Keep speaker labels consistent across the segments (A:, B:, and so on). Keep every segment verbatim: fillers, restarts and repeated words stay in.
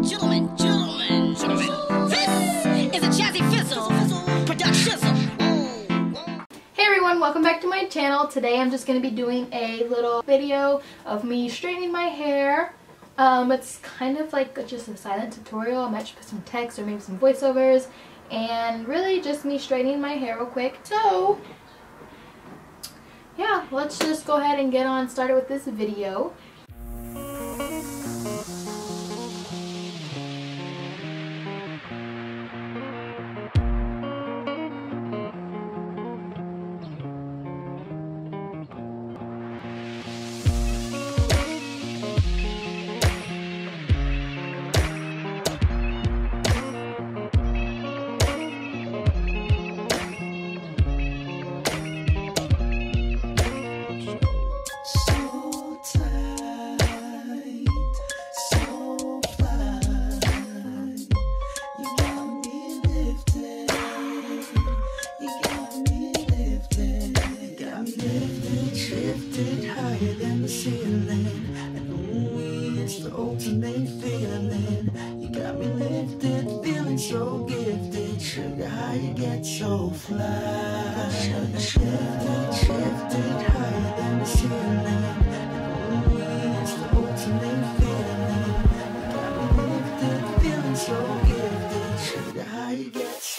A: Gentlemen, gentlemen, gentlemen, this is a Jazzy Fizzle production.
B: Hey everyone, welcome back to my channel. Today I'm just going to be doing a little video of me straightening my hair. Um, it's kind of like just a silent tutorial. I might just put some text or maybe some voiceovers, and really just me straightening my hair real quick. So yeah, let's just go ahead and get on started with this video.
C: Ultimate feeling, you got me lifted, feeling so gifted. Sugar, how you get so fly? Sugar, shifted, shifted higher than the ceiling. And ooh, it's the ultimate feeling. You got me lifted, feeling so gifted. Sugar, how you get so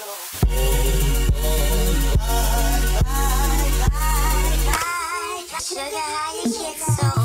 D: Sugar, how you get so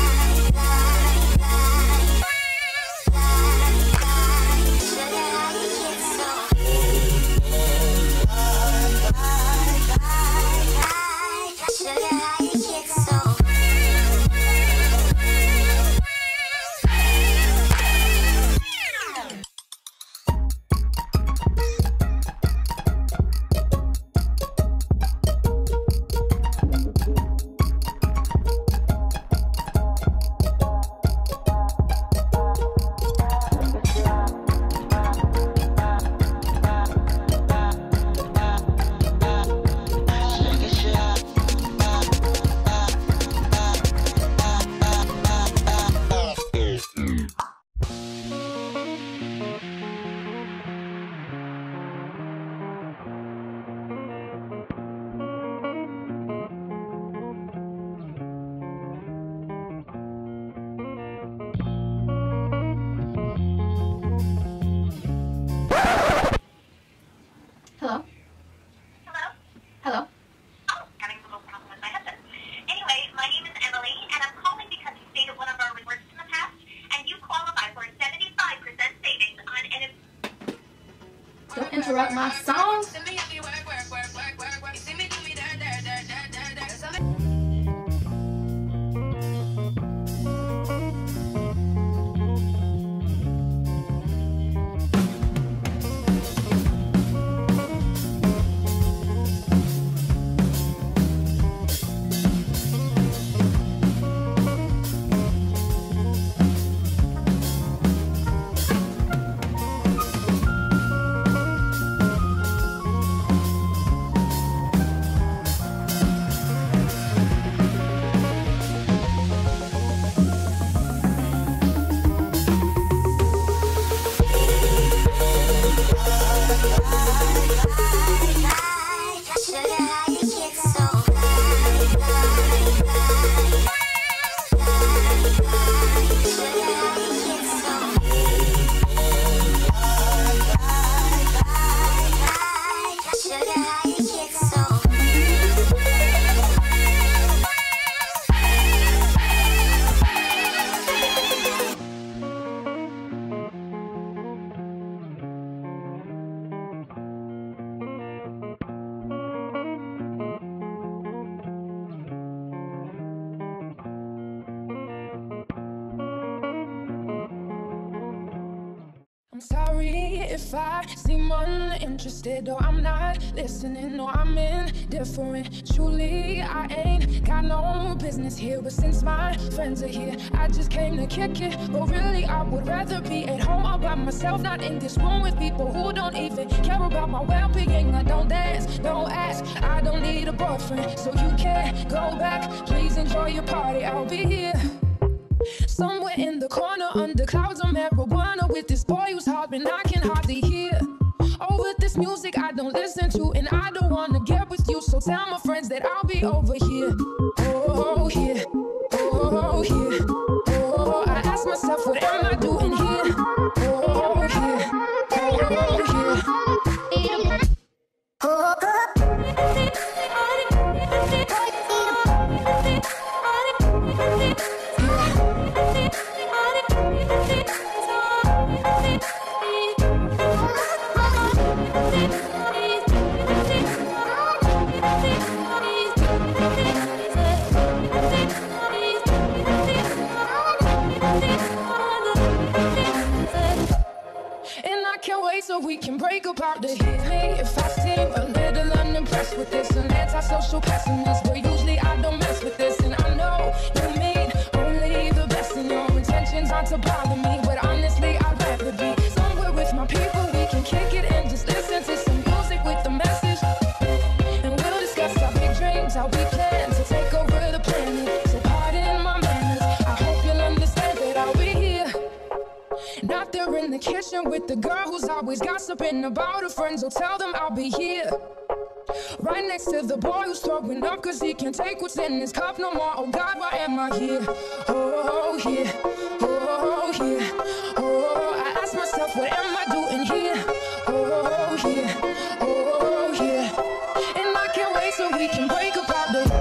B: Hello?
E: Hello?
B: Hello?
E: Oh, having a little problem with my headset. Anyway, my name is Emily, and I'm calling because you stayed at one of our resorts in the past, and you qualify for a seventy-five percent savings on an...
B: Don't interrupt my song.
F: I'm sorry if I seem uninterested or I'm not listening or I'm indifferent. Truly, I ain't got no business here, but since my friends are here, I just came to kick it. But really, I would rather be at home all by myself, not in this room with people who don't even care about my well-being. I don't dance, don't ask, I don't need a boyfriend, so you can't go back. Please enjoy your party, I'll be here. Somewhere in the corner, under clouds of marijuana, with this boy who's hopping, I can hardly hear. Over this music I don't listen to, and I don't wanna get with you, so tell my friends that I'll be over here. Oh, here, oh, here, oh, I ask myself, what am I doing here? Oh, here, oh, here. Oh, so we can break apart the hit me if I seem a little unimpressed with this. An antisocial pessimist, but usually I don't mess with this. And I know you mean only the best, and your intentions aren't to bother me, but honestly I'd rather be somewhere with my people. We can kick it and just listen to some music with the message, and we'll discuss our big dreams, how we plan to take over the planet. So pardon my manners, I hope you'll understand that I'll be here. Not there in the kitchen with the girl who's always gossiping about her friends. So tell them I'll be here, right next to the boy who's throwing up cause he can't take what's in his cup no more. Oh God, why am I here? Oh, here, oh, here, oh, I ask myself, what am I doing here? Oh, here, oh, here, and I can't wait so we can break apart the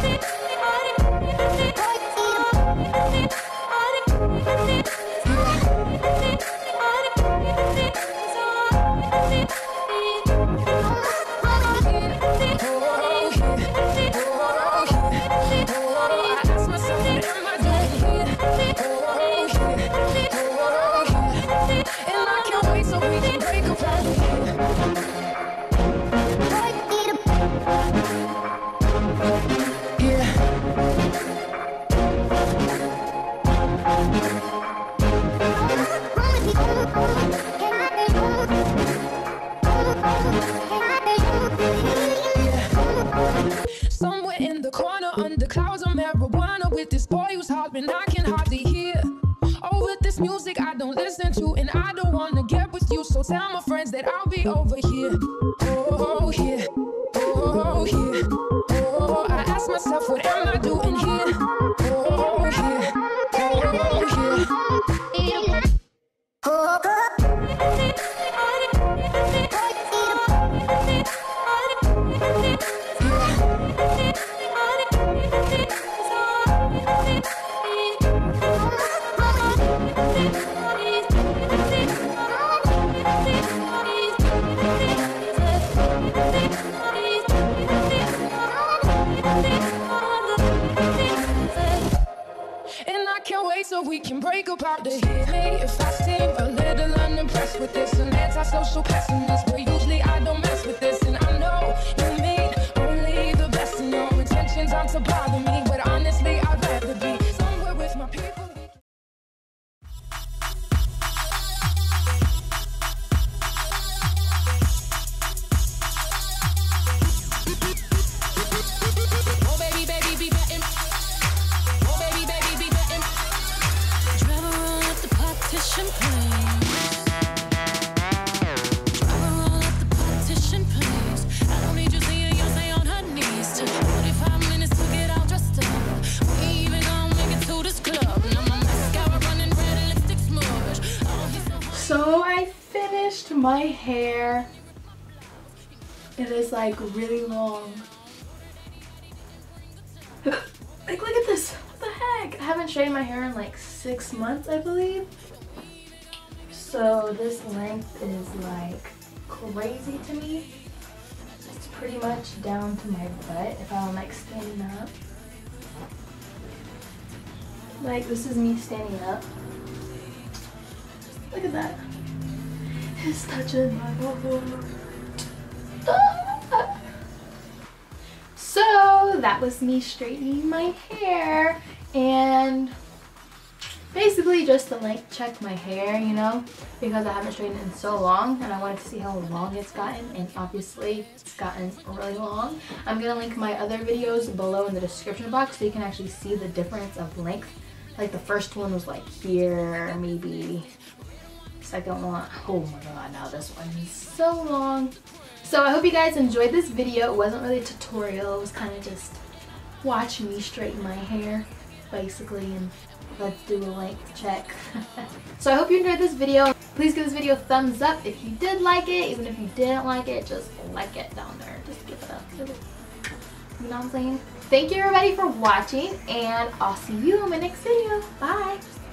F: somewhere in the corner, under clouds of marijuana, with this boy who's hopping, I can hardly hear. Over this music I don't listen to, and I don't wanna get with you, so tell my friends that I'll be over here. Oh, here, oh, here, oh, I ask myself, what am I doing here? Oh, here, oh, here. Oh, so we can break apart the hit me if I seem a little unimpressed with this. An antisocial pessimist, but usually I don't mess with this. And I know you mean only the best, and your intentions aren't to bother me, but honestly I'd rather be somewhere with my people.
B: So I finished my hair. It is like really long. Like, look at this. What the heck? I haven't straightened my hair in like six months, I believe. So this length is like crazy to me. It's pretty much down to my butt if I'm like standing up. Like, this is me standing up. Look at that. It's touching my bubble. Ah! So that was me straightening my hair, and basically just to like check my hair, you know, because I haven't straightened it in so long and I wanted to see how long it's gotten, and obviously it's gotten really long. I'm gonna link my other videos below in the description box so you can actually see the difference of length Like the first one was like here, maybe. Second one, oh my god, now this one is so long. So I hope you guys enjoyed this video. It wasn't really a tutorial, it was kind of just watch me straighten my hair, basically, and let's do a length check. So I hope you enjoyed this video. Please give this video a thumbs up if you did like it. Even if you didn't like it, just like it down there. Just give it up. You know what I'm saying? Thank you everybody for watching, and I'll see you in my next video. Bye!